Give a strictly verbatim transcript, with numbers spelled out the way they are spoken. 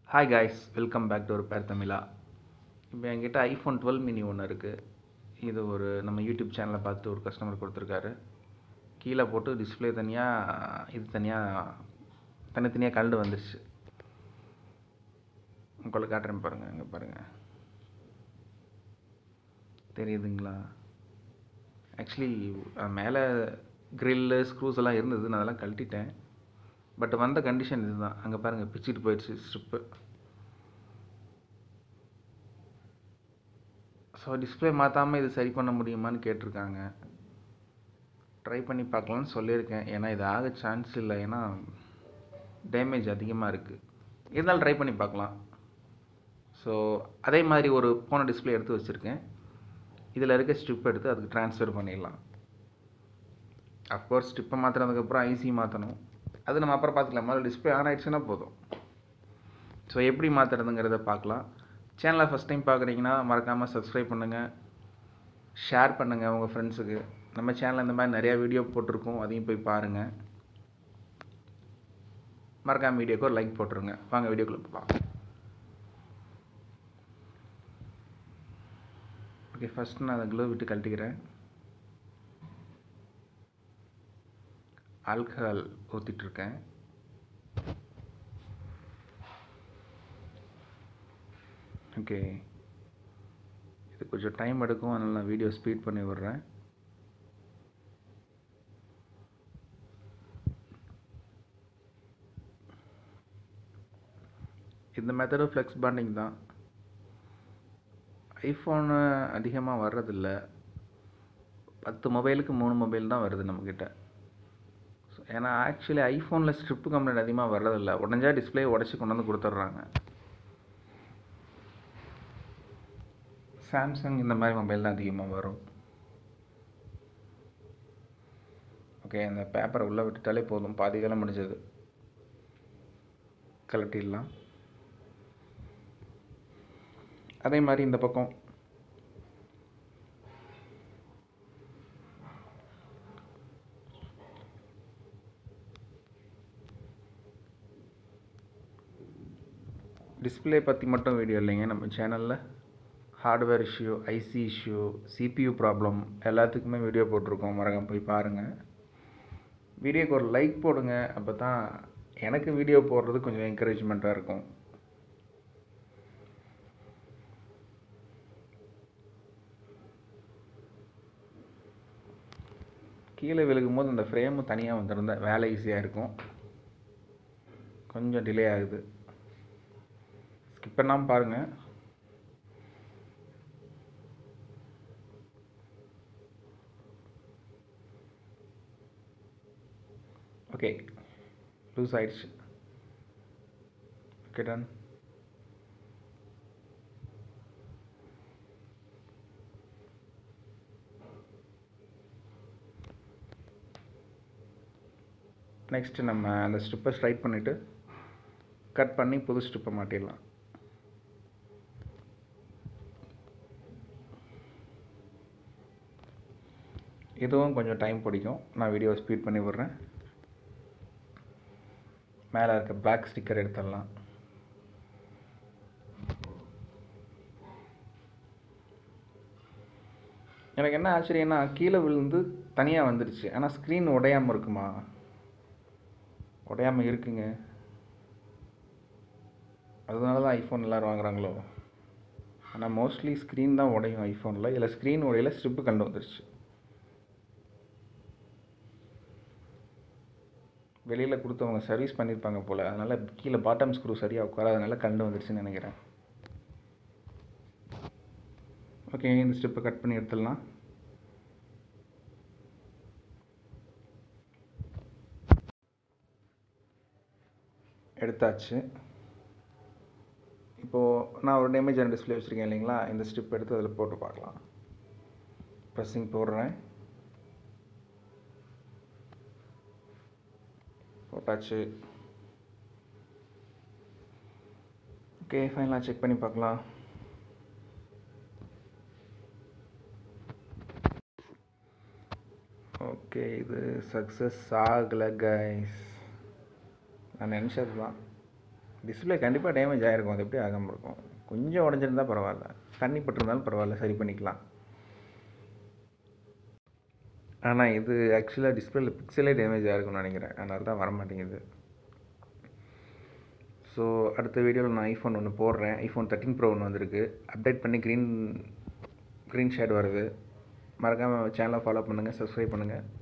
Hi guys, welcome back to our pair Tamizha. இப்போ என்கிட்ட iPhone twelve mini ஒன்று இருக்குது. இது ஒரு நம்ம யூடியூப் சேனலை பார்த்து ஒரு கஸ்டமர் கொடுத்துருக்காரு. கீழே போட்டு டிஸ்பிளே தனியாக இது தனியாக தனித்தனியாக கலண்டு வந்துருச்சு. உங்களுக்கு காட்டுறேன் பாருங்கள், இங்கே பாருங்கள், தெரியுதுங்களா? ஆக்சுவலி மேலே கிரில்லு ஸ்க்ரூஸ் எல்லாம் இருந்தது, நான் அதெல்லாம் கழட்டிட்டேன். பட் வந்த கண்டிஷன் இதுதான். அங்கே பாருங்கள், பிச்சுட்டு போயிடுச்சு ஸ்ட்ரிப்பு. ஸோ டிஸ்பிளே மாற்றாமல் இது சரி பண்ண முடியுமான்னு கேட்டிருக்காங்க. ட்ரை பண்ணி பார்க்கலான்னு சொல்லியிருக்கேன். ஏன்னா இது ஆக சான்ஸ் இல்லை, ஏன்னா டேமேஜ் அதிகமாக இருக்குது. இருந்தாலும் ட்ரை பண்ணி பார்க்கலாம். ஸோ அதே மாதிரி ஒரு போன டிஸ்பிளே எடுத்து வச்சுருக்கேன். இதில் இருக்க ஸ்ட்ரிப் எடுத்து அதுக்கு ட்ரான்ஸ்ஃபர் பண்ணிடலாம். அஃப்கோர்ஸ் ஸ்ட்ரிப்பை மாற்றினதுக்கப்புறம் ஐசி மாற்றணும். அது நம்ம அப்புறம் பார்த்துக்கலாம். முதல்ல டிஸ்பிளே ஆன் ஆகிடுச்சுன்னா போதும். ஸோ எப்படி மாற்றுறதுங்கிறத பார்க்கலாம். சேனலை ஃபஸ்ட் டைம் பார்க்குறீங்கன்னா மறக்காமல் சப்ஸ்கிரைப் பண்ணுங்கள், ஷேர் பண்ணுங்கள் உங்கள் ஃப்ரெண்ட்ஸுக்கு. நம்ம சேனலில் இந்த மாதிரி நிறையா வீடியோ போட்டிருக்கோம், அதையும் போய் பாருங்கள். மறக்காமல் வீடியோக்கு ஒரு லைக் போட்டுருங்க. வாங்க வீடியோக்குள்ளே போகலாம். ஓகே, ஃபஸ்ட் நான் அதை க்ளோ விட்டு கழட்டிக்கிறேன். ஆல்கஹால் ஊற்றிட்டுருக்கேன். ஓகே, இது கொஞ்சம் டைம் எடுக்கும், அதனால் நான் வீடியோ ஸ்பீட் பண்ணி விடுறேன். இந்த மெத்தடும் ஃப்ளெக்ஸ் பாண்டிங் தான். ஐஃபோனு அதிகமாக வர்றதில்லை. பத்து மொபைலுக்கு மூணு மொபைல் தான் வருது நம்மக்கிட்ட. ஸோ ஏன்னா ஆக்சுவலி ஐஃபோனில் ஸ்ட்ரிப்பு கம்ப்ளைண்ட் அதிகமாக வர்றதில்லை. உடஞ்சா டிஸ்பிளே உடச்சி கொண்டு வந்து கொடுத்துட்றாங்க. சாம்சங் இந்த மாதிரி மொபைல் தான் அதிகமாக வரும். ஓகே, அந்த பேப்பரை உள்ளே விட்டுட்டாலே போதும், பாதி காலம் முடிஞ்சது. கலட்டிடலாம். அதே மாதிரி இந்த பக்கம் டிஸ்பிளே பற்றி மட்டும் வீடியோ இல்லைங்க. நம்ம சேனலில் hardware issue, IC issue, CPU problem எல்லாத்துக்குமே வீடியோ போட்டிருக்கோம். மறக்காம போய் பாருங்கள். வீடியோக்கு ஒரு லைக் போடுங்க, அப்போ தான் எனக்கு வீடியோ போடுறது கொஞ்சம் என்கரேஜ்மெண்ட்டாக இருக்கும். கீழே விழுகும் போது அந்த ஃப்ரேமு தனியாக வந்துருந்தா வேலை ஈஸியாக இருக்கும். கொஞ்சம் டிலே ஆகுது. ஸ்கிப் பண்ணாமல் பாருங்கள். ஓகே, லூஸ் ஆயிடுச்சு. Okay, done. நெக்ஸ்ட்டு நம்ம அந்த ஸ்ட்ரிப்பை ஸ்ட்ரைட் பண்ணிவிட்டு கட் பண்ணி புது ஸ்ட்ரிப்பை மாட்டிடலாம். இதுவும் கொஞ்சம் டைம் பிடிக்கும். நான் வீடியோ ஸ்பீட் பண்ணி விடுறேன். மேலே இருக்க பிளாக் ஸ்டிக்கர் எடுத்துடலாம். எனக்கு என்ன ஆச்சரியன்னா, கீழே விழுந்து தனியாக வந்துடுச்சு, ஆனால் ஸ்க்ரீன் உடையாமல் இருக்குமா? உடையாமல் இருக்குங்க. அதனால தான் ஐஃபோன் எல்லோரும் வாங்குறாங்களோ. ஆனால் மோஸ்ட்லி ஸ்க்ரீன் தான் உடையும் ஐஃபோனில். இதில் ஸ்க்ரீன் உடையில ஸ்ட்ரிப்பு கண்டு வந்துடுச்சு. வெளியில் கொடுத்தவங்க சர்வீஸ் பண்ணியிருப்பாங்க போல், அதனால் கீழே பாட்டம் ஸ்க்ரூ சரியாக உட்காராதனால கண்டு வந்துடுச்சுன்னு நினைக்கிறேன். ஓகே, இந்த ஸ்ட்ரிப்பை கட் பண்ணி எடுத்துடலாம். எடுத்தாச்சு. இப்போது நான் ஒரு டேமேஜான டிஸ்பிளே வச்சுருக்கேன் இல்லைங்களா, இந்த ஸ்ட்ரிப் எடுத்து அதில் போட்டு பார்க்கலாம். ப்ரெஸ்ஸிங் போடுறேன். போட்டாச்சு. ஓகே, ஃபைனலாக செக் பண்ணி பார்க்கலாம். ஓகே, இது சக்ஸஸ் ஆகலை கைஸ். நான் நினச்சது தான். டிஸ்பிளே கண்டிப்பாக டேமேஜ் ஆகிருக்கும், அது எப்படி ஆகாமல் இருக்கும். கொஞ்சம் உடஞ்சிருந்தா பரவாயில்ல, தண்ணி பட்டிருந்தாலும் பரவாயில்ல, சரி பண்ணிக்கலாம். ஆனால் இது ஆக்சுவலாக டிஸ்பிளேல பிக்சலே டேமேஜ் ஆகிருக்கும்னு நினைக்கிறேன், அதனால தான் வர மாட்டேங்குது. ஸோ அடுத்த வீடியோவில் நான் ஐஃபோன் ஒன்று போடுறேன். ஐஃபோன் தேர்ட்டின் ப்ரோ ஒன்று வந்திருக்கு, அப்டேட் பண்ணி க்ரீன் க்ரீன் ஷேட் வருது. மறக்காமல் சேனலை ஃபாலோ பண்ணுங்கள், சப்ஸ்கிரைப் பண்ணுங்கள்.